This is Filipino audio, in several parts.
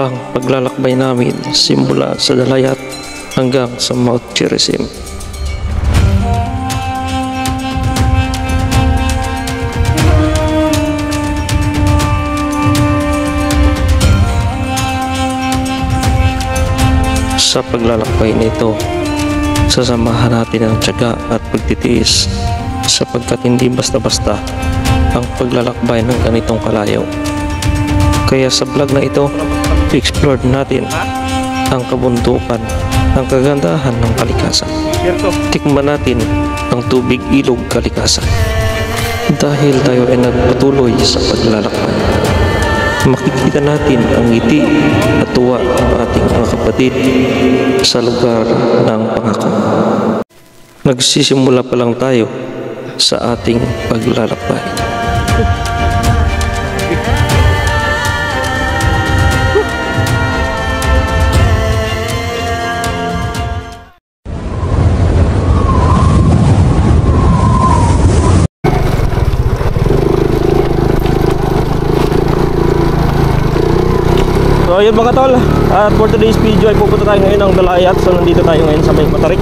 Ang paglalakbay namin simula sa Dalayat hanggang sa Mount Gerizim. Sa paglalakbay nito, sasamahan natin ang tiyaga at pagtitiis sapagkat hindi basta-basta ang paglalakbay ng ganitong kalayo. Kaya sa vlog na ito, i-explore natin ang kabundukan, ang kagandahan ng kalikasan. Tikman natin ang tubig ilog kalikasan. Dahil tayo ay nagpatuloy sa paglalakbay, makikita natin ang ngiti at tuwa ng ating mga kapatid sa lugar ng pangako. Nagsisimula pa lang tayo sa ating paglalakbay. So yun mga tol, at for today's video ay pupunta tayo ngayon ng Dalayat. So nandito tayo ngayon sa may Matarik.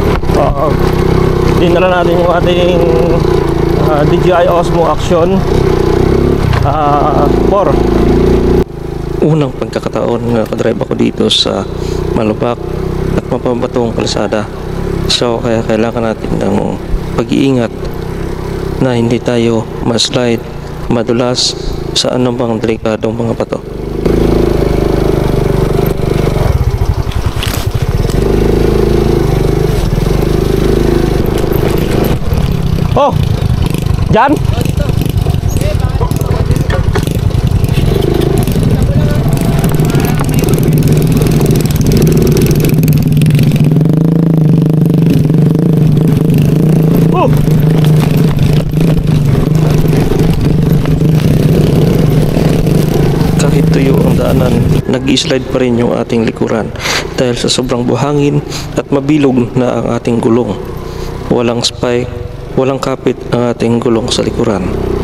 Dinala natin yung ating DJI Osmo Action 4. Unang pagkakataon na nakadrive ako dito sa malubak at mapabatong kalsada. So kaya kailangan natin ng pag-iingat na hindi tayo ma-slide, madulas sa anumang delikadong mga bato. Oh, dyan? Oh! Kahit tuyo ang daanan, nag-i-slide pa rin yung ating likuran dahil sa sobrang buhangin at mabilog na ang ating gulong. Walang spike, walang kapit ang ating gulong sa likuran.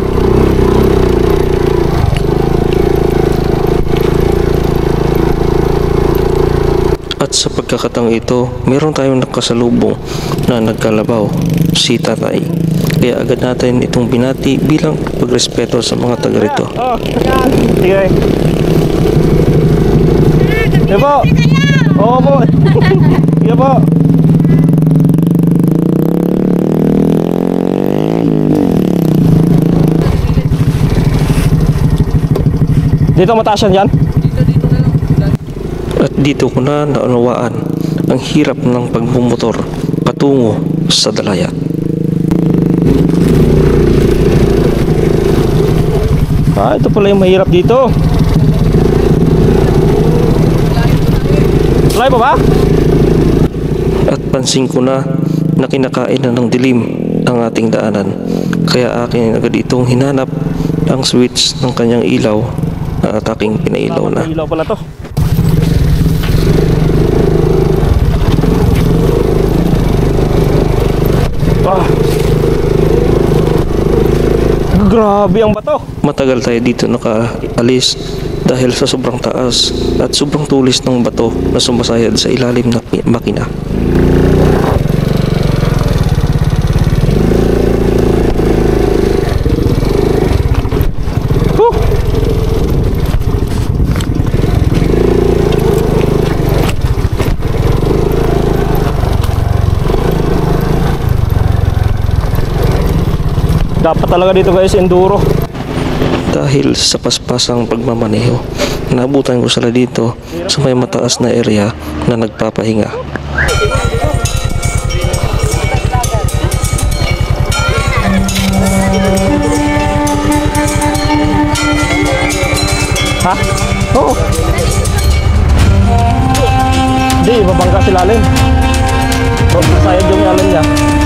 At sa pagkakataong ito, meron tayong nakasalubong na nagkalabaw, si Tatay. Kaya agad natin itong binati bilang pagrespeto sa mga taga rito. Sige. Sige po. Oo po. Sige po. Dito mataas yan dyan? At dito ko na naunawaan ang hirap ng pagmumotor patungo sa Dalayat. Ito pala yung mahirap dito. Layo pa ba? At pansin ko na kinakain na ng dilim ang ating daanan. Kaya akin agad itong hinanap ang switch ng kanyang ilaw at aking pinailaw na. Ilaw pala to. Grabe ang bato. Matagal tayo dito nakaalis dahil sa sobrang taas at sobrang tulis ng bato na sumasayad sa ilalim ng makina. Dapat talaga dito guys, enduro. Dahil sa paspasang pagmamaneho, naabutan ko sila dito sa may mataas na area na nagpapahinga. Ha? Oo. Hindi, babangga si lalim. Sayad yung lalim niya.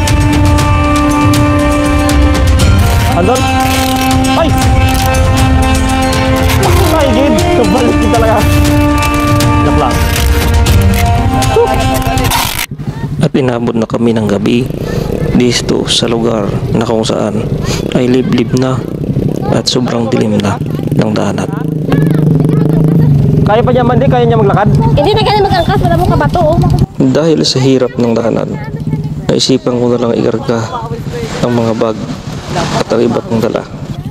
Andon? Ay! Ay, gid! Kabalik din talaga. Joke lang. At inabot na kami ng gabi dito sa lugar na kung saan ay liblib na at sobrang dilim na ng daanan. Kaya pa niya man, di kaya niya maglakad. Hindi na kaya mag-angkas, wala mo kabato. Oh. Dahil sa hirap ng daanan, naisipan ko na lang ikarga ang mga bag at ang iba kong dala.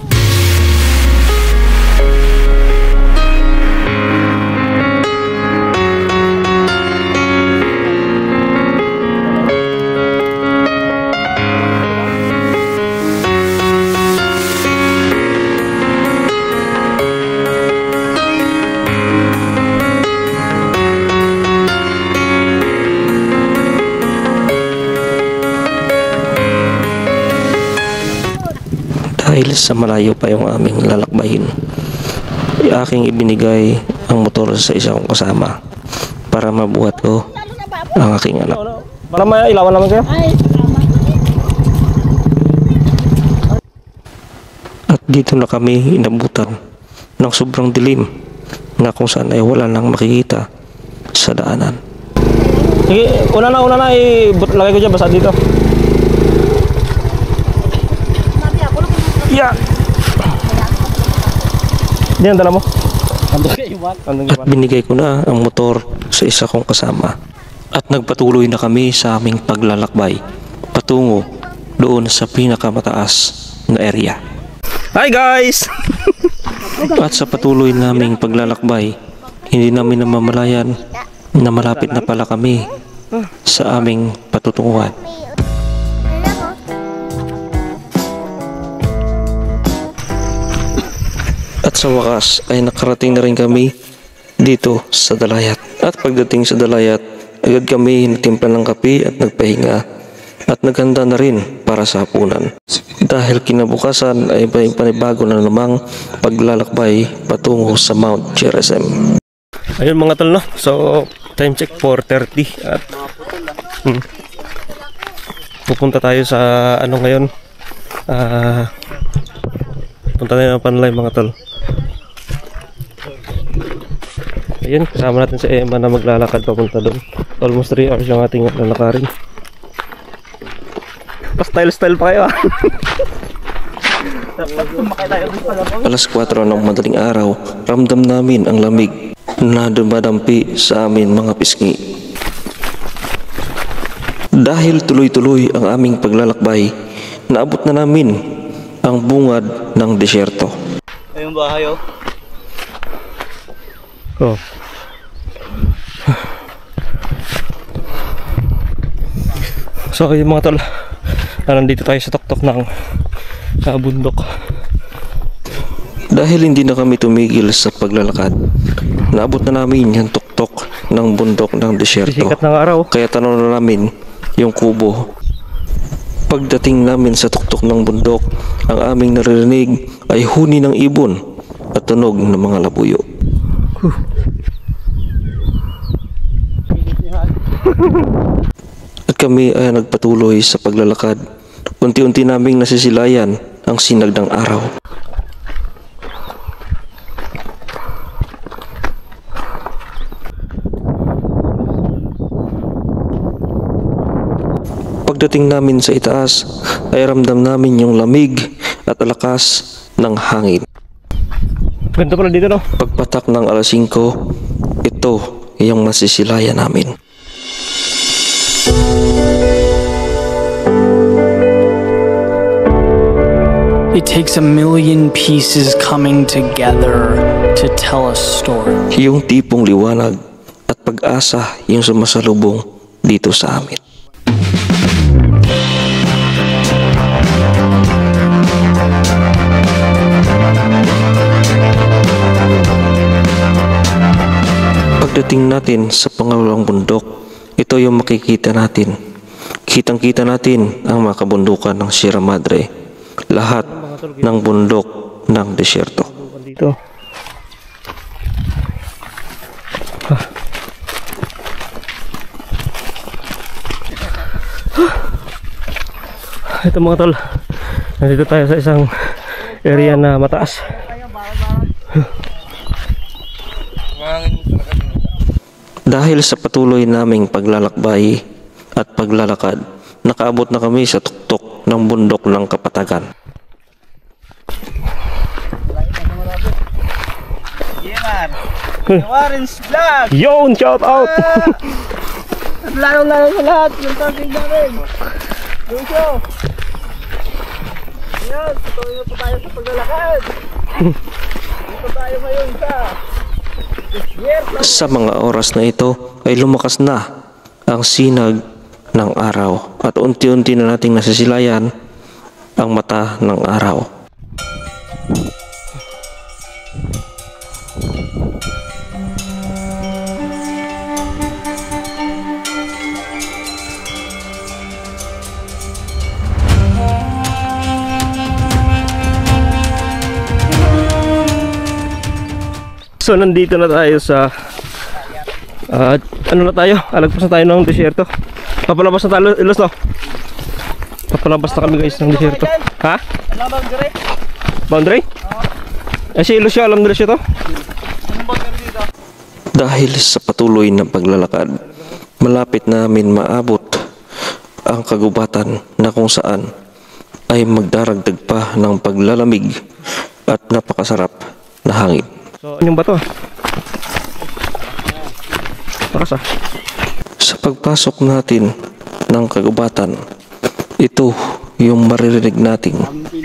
Dahil sa malayo pa yung aming lalakbayin, ay aking ibinigay ang motor sa isa kong kasama para mabuhat ko ang aking anak. Para may ilawan naman kayo. Ay, At dito na kami inabutan ng sobrang dilim na kung saan ay wala nang makikita sa daanan. Sige, una na, lagay ko dyan, basa dito. Yeah. Yan, dala mo. At binigay ko na ang motor sa isa kong kasama. At nagpatuloy na kami sa aming paglalakbay patungo doon sa pinakamataas na area. Hi guys! At sa patuloy naming paglalakbay, hindi namin namamalayan na malapit na pala kami sa aming patutunguhan. At sa wakas ay nakarating na rin kami dito sa Dalayat. At pagdating sa Dalayat, agad kami natimpla ng kape at nagpahinga at naghanda na rin para sa hapunan. Dahil kinabukasan ay may panibago na namang paglalakbay patungo sa Mount Gerizim. Ayun mga tol, no? So, time check 4:30 at pupunta tayo sa ano ngayon. Punta tayo ng Panlay mga tol. Ayun, kasama natin si Emma na maglalakad papunta doon. Almost 3 hours yung ating lalakarin. Pa-style pa kayo ah. Alas 4 ng madaling araw, ramdam namin ang lamig na dumadampi sa amin mga pisngi. Dahil tuloy-tuloy ang aming paglalakbay, naabot na namin ang bungad ng desyerto. Ayun bahay oh. Oh. So yung mga tol, nandito tayo sa tuktok ng bundok. Dahil hindi na kami tumigil sa paglalakad, naabot na namin yung tuktok ng bundok ng desyerto. Sikat ng araw. Kaya tanong na namin yung kubo. Pagdating namin sa tuktok ng bundok, ang aming naririnig ay huni ng ibon at tunog ng mga labuyo. At kami ay nagpatuloy sa paglalakad. Unti-unti naming nasisilayan ang sinag ng araw. Pagdating namin sa itaas, ay ramdam namin yung lamig at lakas ng hangin. Ganito pala dito no? Pagpatak ng alas 5, ito yung masisilayan namin. It takes a million pieces coming together to tell a story. Yung tipong liwanag at pag-asa yung sumasalubong dito sa amin. Pagdating natin sa pangalawang bundok, ito yung makikita natin. Kitang-kita natin ang mga kabundukan ng Sierra Madre. Lahat ng bundok ng desyerto. Dito. Ito mga tol, nandito tayo sa isang area na mataas. Dahil sa patuloy naming paglalakbay at paglalakad, nakaabot na kami sa tuktok ng bundok ng Kapatagan. Warren's Vlog! Yun, shout out! At lalong-lalo sa lahat yung topic namin. Lucio! Ayan, tutuloy na po tayo sa paglalakad. Dito tayo ngayon Sa mga oras na ito ay lumakas na ang sinag ng araw at unti-unti na nating nasisilayan ang mata ng araw. So nandito na tayo sa ano na tayo? Alagpas na tayo ng desierto. Papalabas na tayo, Ilos, no? Papalabas na kami guys ng desierto. Ha? Ano ba, Gure? Boundary? Si Ilos siya, alam nila siya to? Anong boundary dito? Dahil sa patuloy na paglalakad, malapit namin maabot ang kagubatan na kung saan ay magdaragdag pa ng paglalamig at napakasarap na hangin. So, yung bato. Takas ah. Sa pagpasok natin ng kagubatan, ito yung maririnig nating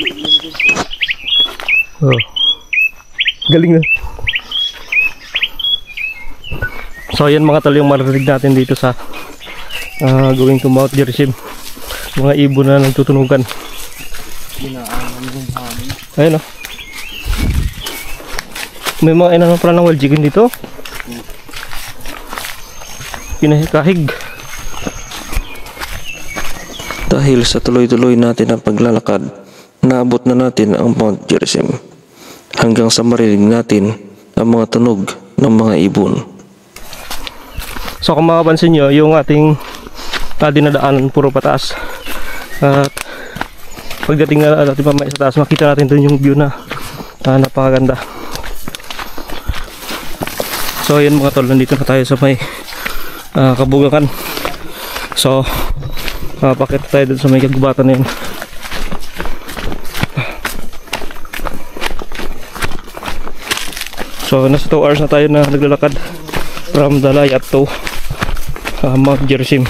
Oh. Galing na. So, yan mga tol yung maririnig natin dito sa going to Mount Gerizim. Mga ibon na nagtutunugan. Ayun, oh. May mga inanong pala ng wild chicken dito. Pinahikahig. dahil sa tuloy-tuloy natin ang paglalakad, naabot na natin ang Mount Gerizim hanggang sa marinig natin ang mga tunog ng mga ibon. So kung makapansin nyo, yung ating dinadaanan puro pataas. At pagdating na natin mamaya sa taas, makita natin dun yung view na napakaganda. So yun mga tol, nandito na tayo sa may kabugakan. So pakita tayo dun sa may kagubatan na yun. So nasa 2 hours na tayo na naglalakad from Dalayat to Mount Gerizim.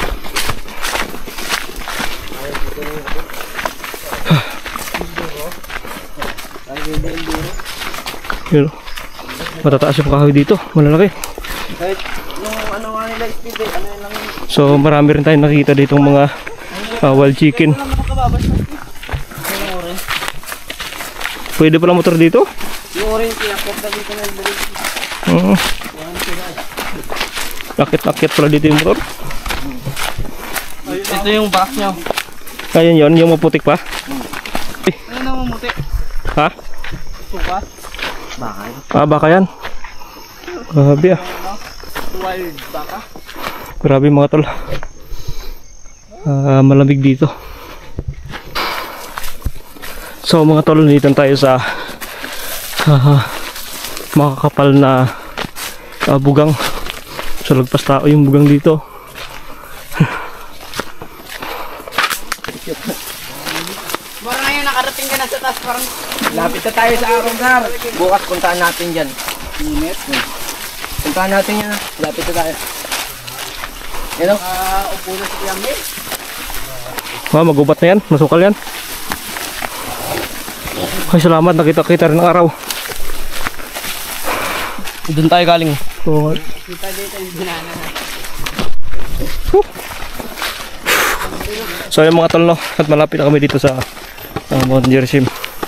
Yun, matataas yung kahoy dito, malalaki. So marami rin tayong nakikita ditong mga wild chicken. Pwede pala motor dito? Yung orange, pinakot na dito ng bridge. Lakit-lakit pala dito yung motor. Ito yung box nyo. Ayan yun, yung maputik pa. Ano na mamuti? Ha? Suka? Baka. Baka yan. Grabe ah. Wild baka? Grabe mga tol. Malamig dito. So mga tol, nandito tayo sa makakapal na bugang. So lagpas tao yung bugang dito. Parang ngayon nakarating ka na sa taas, parang lapit na tayo sa Arongar. Bukas puntaan natin dyan. Init. Puntaan natin yan. Lapit na tayo. Yan o. Upo na si Yami. Magubat na yan, masukal yan. Ay salamat, nakita-kita rin ang araw. Doon tayo galing. So, Kita dito yung binana na. so yung mga tol, no, at malapit na kami dito sa Mount Gerizim.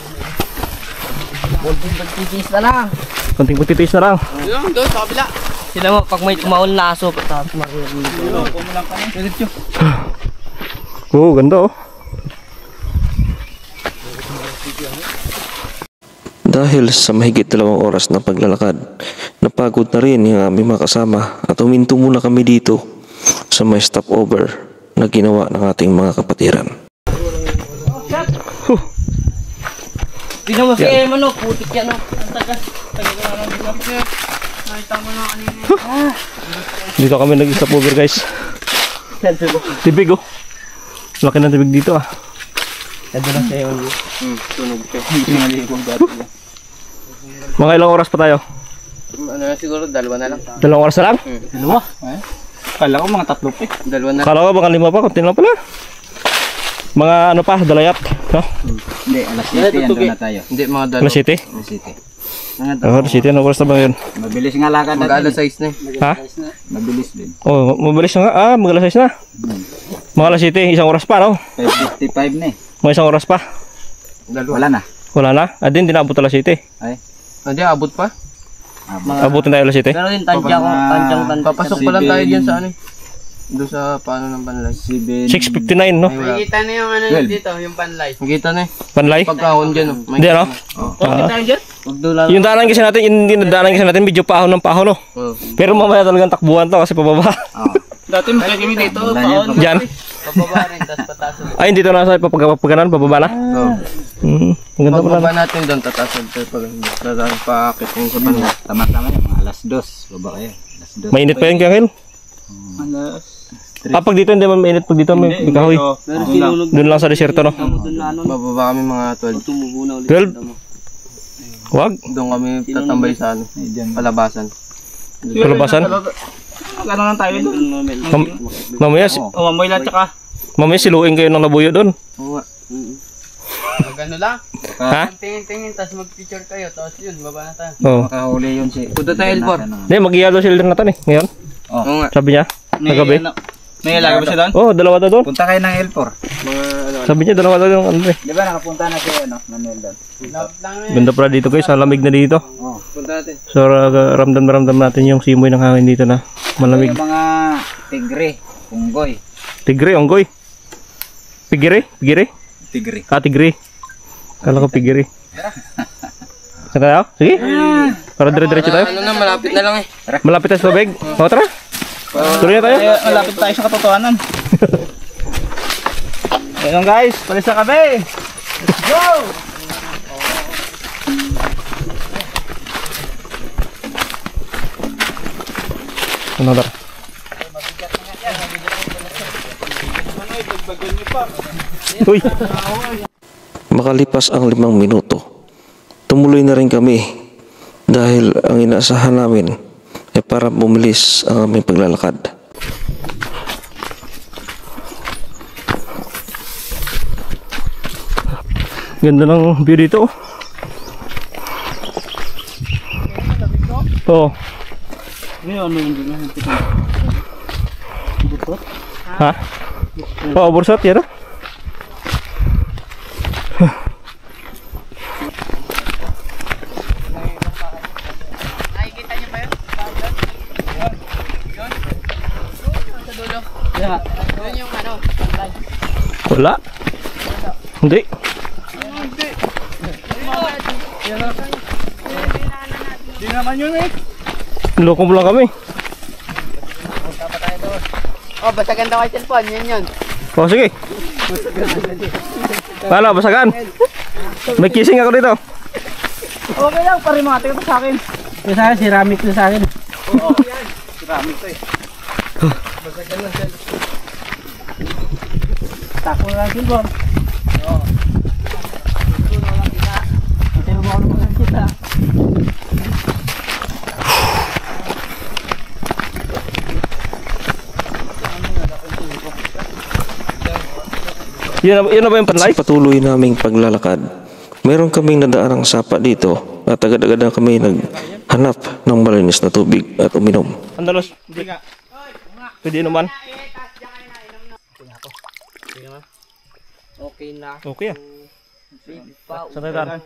Konting pagtitiis na lang. Konting pagtitiis na lang. Doon sa kabila. Sila mo, pag may tumaon na aso, tapos makilang dito. Kumulang ka na. Diretso. Oo, ganda oh. Dahil sa mahigit 2 oras na paglalakad, napagod na rin yung aming mga kasama at huminto muna kami dito sa may stopover na ginawa ng ating mga kapatiran. Tignan mo si Emano, putik yan o. Ang tagas. Tagas na lang dito. Nakita mo na kanina. Dito kami nag-stopover guys. Tibig oh. Laki ng tibig dito ah. Ito na siya yung tunog ko. Hindi maliwag dati. Mga ilang oras pa tayo? Ano na siguro, dalawa na lang. 2 oras na lang? Dalawa? Kala ko mga 3 pa eh. Dalawa na. Kala ko baka 5 pa, konti lang pala. Mga ano pa, dalayat, no? Hindi, alas 7 yan doon na tayo. Hindi, mga dalawa. Alas 7? Alas 7. Oh, alas 7, ano oras na ba yun? Mabilis nga lakad Mag-alas natin. 6 na eh. Ha? Mabilis din. Oh, mabilis na nga. Mga alas 6 na. Mga alas 7, 1 oras pa, no? 5:55 na eh. Mga 1 oras pa. Wala na. Wala na. Din, dinabot alas 7. Ay. Hindi, abot pa. Abutin tayo alas 7. Pero yung papasok pa lang tayo dyan sa ano eh. Doon sa paano ng panlay. 6:59, no? Makikita na yung ano dito, yung panlay. Makikita na eh. Panlay? Pagkahon dyan. Hindi, no? Yung daanan kasi natin, yung dinadaanan kasi natin, medyo pahon ng pahon, no? Pero mamaya talagang takbuhan to kasi pababa. Dati magkakimi dito. Diyan. Pababa rin, tapos pataas ulit. Ay, dito na sa papaganan, bababa na. Maganda pala. Pababa natin doon, tataas ulit pag dadaan pa akit yung sa panlay. Tama-tama yan, mga alas 2. Baba kayo. Alas 2. Mainit pa yun, Kangil? Alas Pag dito hindi man mainit, pag dito may kahoy. Doon lang sa desierto, no? Bababa kami mga 12. 12? Wag. Doon kami tatambay sa ano, palabasan. Palabasan? Ano lang tayo doon? Mamaya, Mamoy lang tsaka. mamaya siluin kayo ng nabuyo doon. Oo nga. Magano lang? Ha? Tingin-tingin, tapos mag-picture kayo, tapos yun, baba na tayo. Oo. Makahuli yun si... Punta tayo L4. Hindi, mag-yellow shield na natin eh, ngayon. Oo nga. Sabi niya, nagabi. May ilaga ba siya doon? Oh, dalawa daw doon. Punta kayo ng L4. Mga ano, Sabi niya, dalawa daw yung ano eh. Di ba nakapunta na si Manuel doon? Ganda pala dito guys, ang lamig na dito. punta natin. So, ramdam na ramdam natin yung simoy ng hangin dito na malamig. Yung mga tigre, unggoy. Tigre, onggoy. Pigire? Pigire? Tigre. Ah, tigre. Kala ko pigire. Saan tayo? Sige. Para dire-diretso tayo. Ano na, malapit na lang eh. Malapit tayo sa tubig. O, tara. Tuloy na tayo. Malapit tayo sa katotohanan. Ayun guys, palis na kami. Let's go! Ano tara? Uy. Makalipas ang 5 minuto, tumuloy na rin kami dahil ang inaasahan namin ay para bumilis ang aming paglalakad. Ganda ng view dito. Oo. Ha? Oo, bursot yan. Nakikita niyo ba yun? Yun? Sa dulo? Yun yung ano? Wala. Hindi. Di naman yun eh. Loko mo lang kami. Oh, basagan daw kayo cellphone. Yun. O, sige. Paano, basagan? May kissing ako dito. Okay lang, parimate ka sa akin. Yung sa akin, ceramic na sa akin. Oo, yan. Ceramic to eh. Basagan lang siya. Tako na lang silbon. Oo. Ito na lang kita. Ito na lang kita. Yun na ba yung panlay? Sa patuloy naming paglalakad, meron kaming nadaarang sapa dito at agad-agad na kami naghanap ng malinis na tubig at uminom. Andalos. Pwede naman. Okay na. Okay ah. Saan tayo tayo?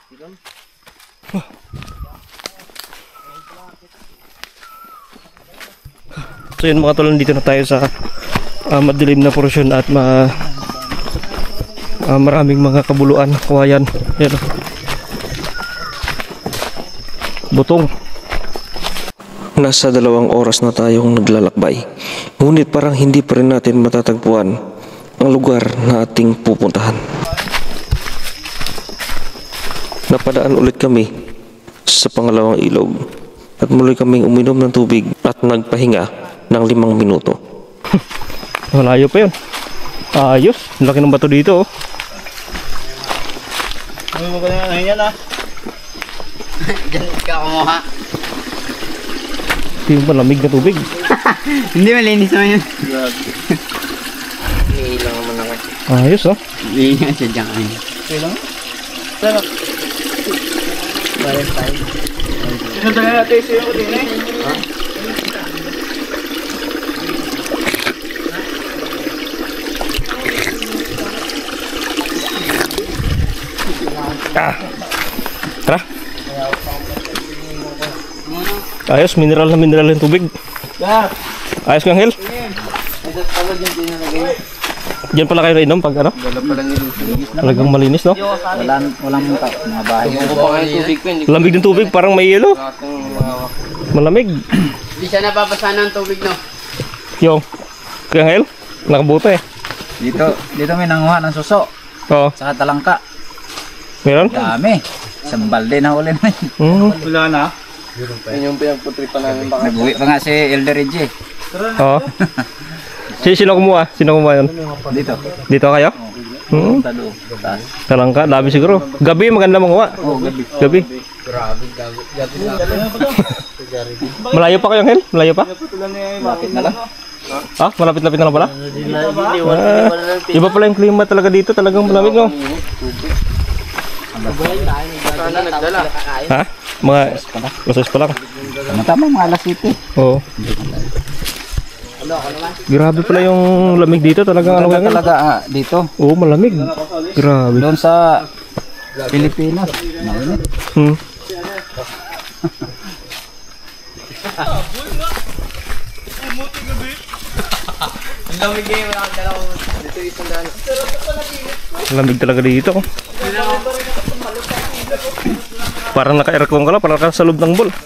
So yun mga tol, dito na tayo sa madilim na portion at maraming mga kabuluan, kawayan. Yan. Butong. Nasa 2 oras na tayong naglalakbay, ngunit parang hindi pa rin natin matatagpuan ang lugar na ating pupuntahan. Napadaan ulit kami sa pangalawang ilog at muli kaming uminom ng tubig at nagpahinga ng 5 minuto. Malayo pa yun. Ayos, laki ng bato dito. Ano mo ganyan yan ah? Diyan ka kumuha. Ito yung malamig na tubig. Hindi malinis naman yun. Iilang naman ako. Ayos oh. Hindi nga siya dyan. Ilang? Sarap. Bayad tayo. Sino talaga natin siya ko din eh? Ha? Tara. Ayos, mineral na mineral yung tubig. Ayos kang Hel. Diyan pala kayo inom pag ano? Talagang malinis no? Walang mga bahay. Yung pa nga yung tubig ko, hindi ko Lamig ng tubig, parang may yelo. Malamig. Hindi siya nababasa ng tubig, no? Yung, kaya Hel, nakabuta eh. Dito may nanguha ng suso. Oo, Saka talangka. meron? Dami. Isang balde na uli na yun. Wala na. yun yung pinagputripan namin baka. Nag-uwi pa nga si Elder Reggie. Oo. Sino kumuha? Sino kumuha yun? Dito. Dito kayo? Talo. Taas. Talangka, dami siguro. Gabi, maganda manguha. Oo, gabi. Gabi. Grabe, gati na. Malayo pa kayo, Hel? Malayo pa? Lapit na lang. Ah, malapit-lapit na lang pala? Iba pala yung klima talaga dito, talagang malamig no? Sana nagdala. Ha? Mga lasas pa lang. Tama mga alas 7. Oo. Grabe pala yung lamig dito, talagang ano Talaga nga. talaga dito. Oo, malamig. Grabe. Doon sa Pilipinas. Mainit. Hmm. Ang lamig eh, wala kang dala ko. Dito isang daan. Lamig talaga dito. Parang naka-aircon ka lang, parang naka sa loob ng ball.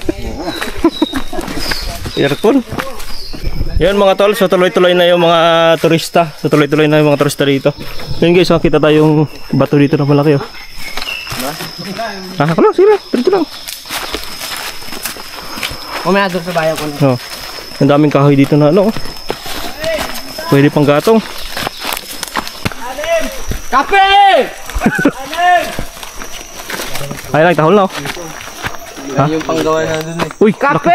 Aircon. Yan mga tol, so tuloy-tuloy na yung mga turista. So tuloy-tuloy na yung mga turista dito. Yun guys, makita tayong bato dito na malaki oh. Ah, ako lang, sige lang, dito lang. Umaya doon sa bayan ko. Oh. Ang daming kahoy dito na ano. Oh. Pwede pang gatong. Kape! Ay lang, tahol na oh. Ha? Yung panggawa na doon eh. Uy, laki,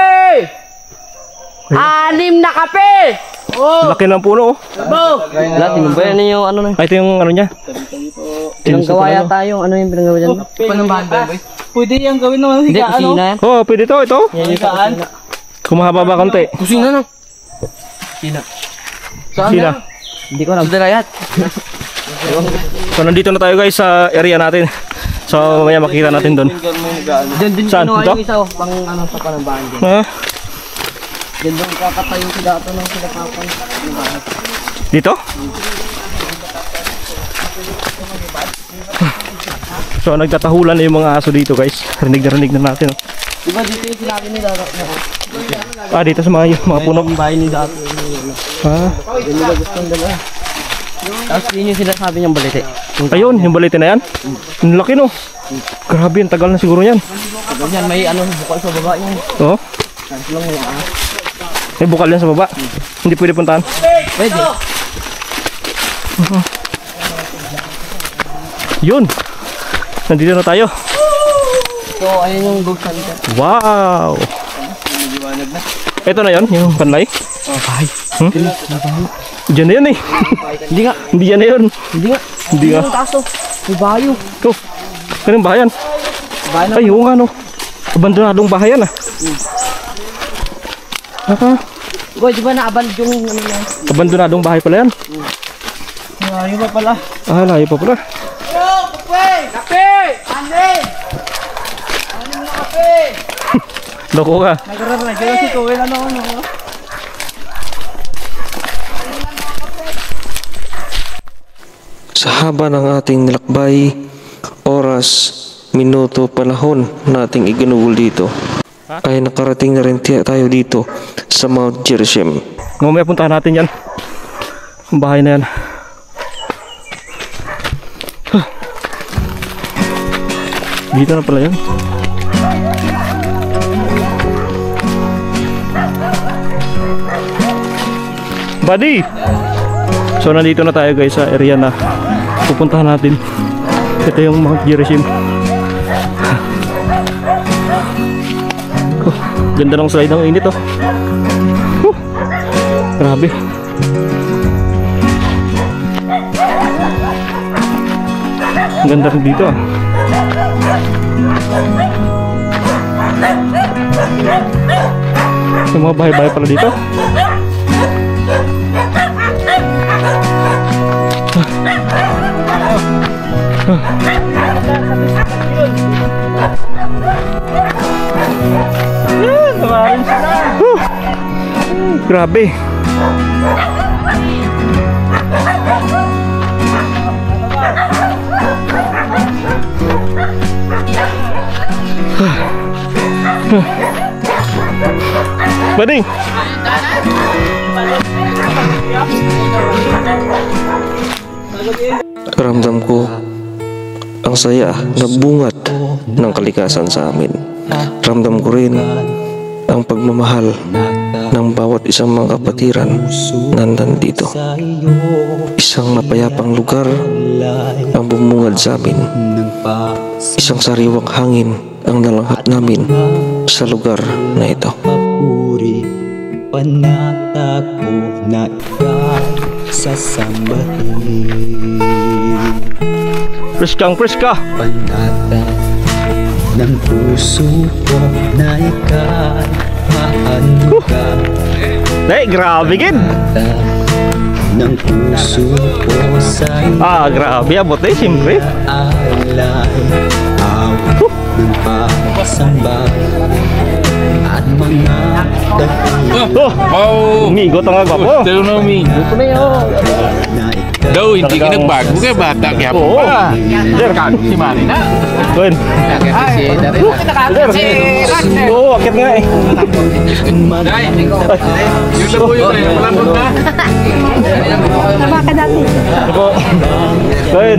Anim na kape! laki ng puno oh. Lahat, ba yan yung ano na? Ay, ito yung ano niya. Pinanggawa yata yung ano yung pinanggawa dyan. Panambahan ba boy? Pwede yung gawin naman Hindi, kusina yan. Oh, pwede to, ito. Yan yung kusina. Kumahaba ba konti? Kusina na. Saan Sina. na? Hindi ko na. Sa dalayat. So nandito na tayo guys sa area natin. So mamaya makikita natin doon. Diyan din Saan? kinuha Ito? yung isa oh, pang ano sa panambahan dyan. Ha? Diyan doon kakatayo si dato ng sila kapan. Dito? So nagtatahulan na yung mga aso dito guys. Rinig na natin. Oh. Diba dito yung sinabi ni dato? Ah, dito sa mga puno. Yung bahay ni dato. Ah, Yun nila gustong dala. Tapos yun yung sinasabi niyang balite. ayun, yung balite na yan. Ang laki no. Grabe, ang tagal na siguro yan. Ganyan, may ano bukal sa baba yun. Oh, Tapos lang yung may bukal yan sa baba. Hindi pwede puntahan. Pwede. Yun. Nandito na tayo. So, ayun yung ghost hunter. Wow. Ito na yon, yung panlay. Ay. Diyan na yan eh. Hindi nga. Hindi yan na yun. Hindi nga. Hindi nga. Yung taso. May bayo. Ito. Kanong bahayan? Bayo na. Ay, oo nga no. Abandonadong bahayan ah. Ah, Boy, di ba naaband yung ano na? abandonadong bahay pala yan. Ayun pa pala. Ah, layo pa pala. Loko ka. Nagkaroon si Kuwin ano. Sa haba ng ating nilakbay, oras, minuto, panahon nating iginugol dito, ay nakarating na rin tayo dito sa Mount Gerizim. Mamaya puntahan natin yan. Ang bahay na yan. Huh. Dito na pala yan. Buddy! So nandito na tayo guys sa area na pupuntahan natin. Ito yung Mount Gerizim. Ganda ng slide ng init oh. Grabe. Ganda rin dito ah. May mga bahay-bahay pala dito. Grabe. Bading. Ramdam ko ang saya na bungad ng kalikasan sa amin. Ramdam ko rin ang pagmamahal ng bawat isang mga kapatiran na nandito. Isang mapayapang lugar ang bumungad sa amin. Isang sariwang hangin ang nalanghap namin sa lugar na ito. Papuri, panata ko na ikaw sasambahin. Preska. Panata ng puso ko na ikaw mahanda. Grabe gid. Panata ng puso ko sa'yo Grabe abot siyempre. alay. Awit ng pagsamba at mga dahilan Umigot ang agwapo. Pero na umigo ko na yun. na ikaw Daw, hindi ka nagbago kaya bata kaya po Oo. pa. Sir, Si Manny na. Gwen. Oo, akit nga eh. Yun na po yun eh. Malambot na. Ako. Gwen.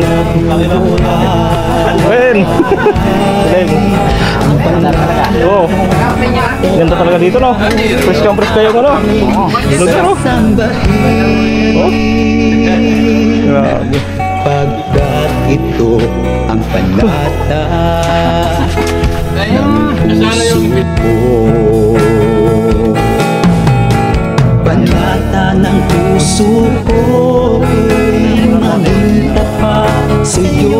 Oo. Ganda talaga dito no. Preska yung ano. Lugar no. Oh. Grabe. pagkat ito ang panata ng puso ko. Panata ng puso ko maging tapat sa'yo.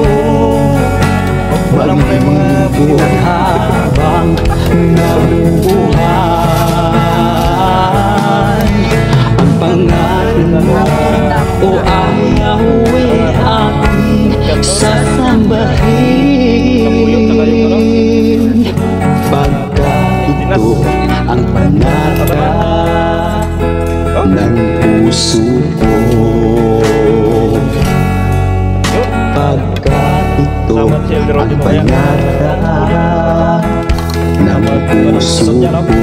Magmumugot habang nabubuhay. Ang pangalan mo o ang Yahweh aking sasambahin. Pagkat ito ang panata ng puso ko. Pagkat ito ang panata ng puso ko.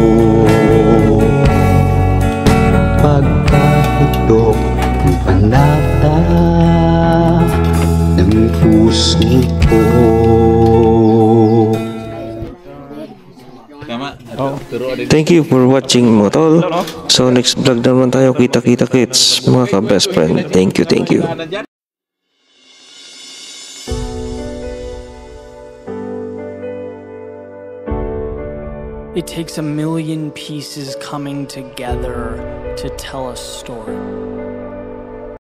Pagkat ito ang panata ng puso ko. Thank you for watching mga tol. So next vlog naman tayo. Kita-kita kits mga ka-best friend. Thank you. It takes a million pieces coming together to tell a story.